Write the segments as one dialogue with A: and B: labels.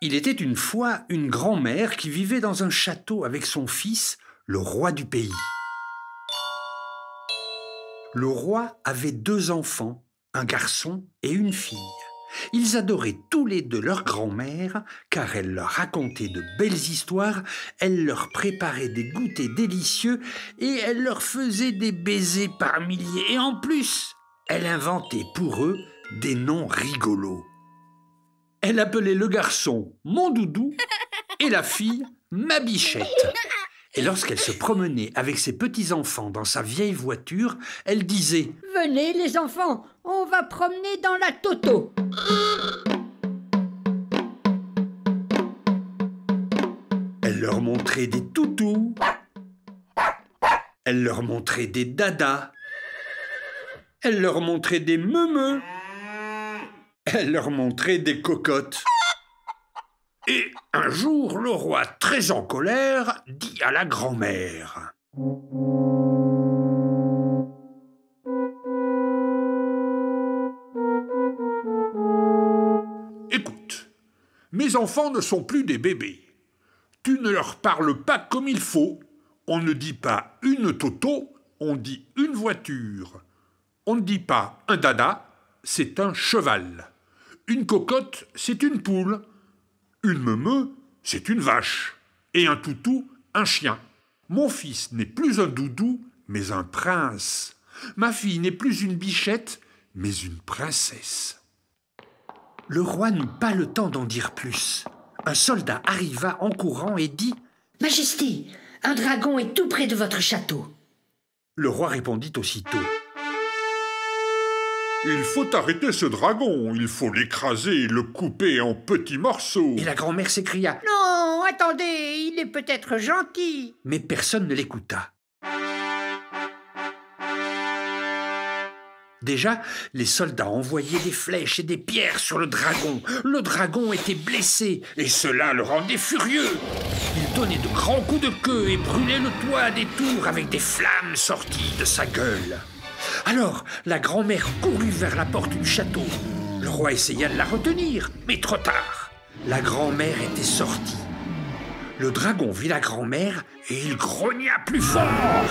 A: Il était une fois une grand-mère qui vivait dans un château avec son fils, le roi du pays. Le roi avait 2 enfants, un garçon et une fille. Ils adoraient tous les 2 leur grand-mère, car elle leur racontait de belles histoires, elle leur préparait des goûters délicieux et elle leur faisait des baisers par milliers. Et en plus, elle inventait pour eux des noms rigolos. Elle appelait le garçon mon doudou et la fille ma bichette. Et lorsqu'elle se promenait avec ses petits-enfants dans sa vieille voiture, elle disait «
B: Venez les enfants, on va promener dans la Toto !»
A: Elle leur montrait des toutous, elle leur montrait des dadas, elle leur montrait des meumeux, elle leur montrait des cocottes. Et un jour, le roi, très en colère, dit à la grand-mère « Écoute, mes enfants ne sont plus des bébés. Tu ne leur parles pas comme il faut. On ne dit pas une toto, on dit une voiture. On ne dit pas un dada, c'est un cheval. Une cocotte, c'est une poule. Une meumeux, c'est une vache. Et un toutou, un chien. Mon fils n'est plus un doudou, mais un prince. Ma fille n'est plus une bichette, mais une princesse. » Le roi n'eut pas le temps d'en dire plus. Un soldat arriva en courant et dit
B: « Majesté, un dragon est tout près de votre château. »
A: Le roi répondit aussitôt « Il faut arrêter ce dragon, il faut l'écraser et le couper en petits morceaux. » Et la grand-mère s'écria
B: « Non, attendez, il est peut-être gentil. »
A: Mais personne ne l'écouta. Déjà, les soldats envoyaient des flèches et des pierres sur le dragon. Le dragon était blessé et cela le rendait furieux. Il donnait de grands coups de queue et brûlait le toit des tours avec des flammes sorties de sa gueule. Alors, la grand-mère courut vers la porte du château. Le roi essaya de la retenir, mais trop tard. La grand-mère était sortie. Le dragon vit la grand-mère et il grogna plus fort.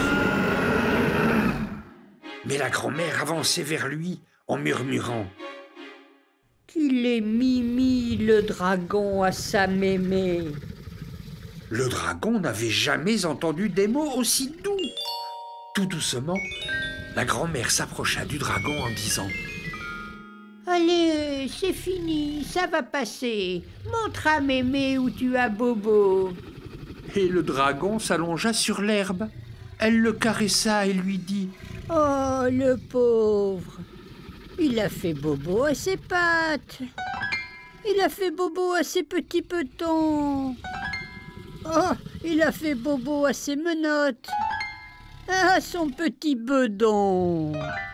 A: Mais la grand-mère avançait vers lui en murmurant «
B: Qu'il est mimi, le dragon, à sa mémé. »
A: Le dragon n'avait jamais entendu des mots aussi doux. Tout doucement, la grand-mère s'approcha du dragon en disant
B: « Allez, c'est fini, ça va passer. Montre à mémé où tu as bobo. »
A: Et le dragon s'allongea sur l'herbe. Elle le caressa et lui dit «
B: Oh, le pauvre! Il a fait bobo à ses pattes. Il a fait bobo à ses petits petons. Oh, il a fait bobo à ses menottes. À son petit bedon. »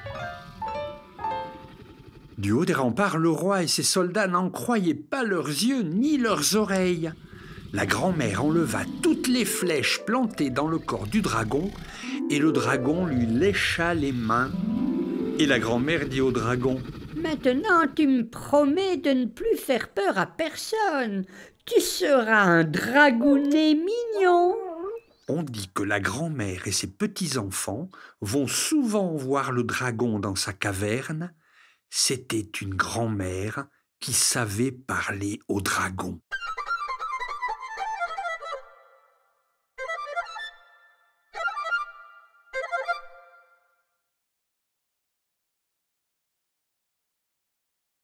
A: Du haut des remparts, le roi et ses soldats n'en croyaient pas leurs yeux ni leurs oreilles. La grand-mère enleva toutes les flèches plantées dans le corps du dragon et le dragon lui lécha les mains. Et la grand-mère dit au dragon
B: « Maintenant, tu me promets de ne plus faire peur à personne. Tu seras un dragounet mignon. »
A: On dit que la grand-mère et ses petits-enfants vont souvent voir le dragon dans sa caverne. C'était une grand-mère qui savait parler au dragon.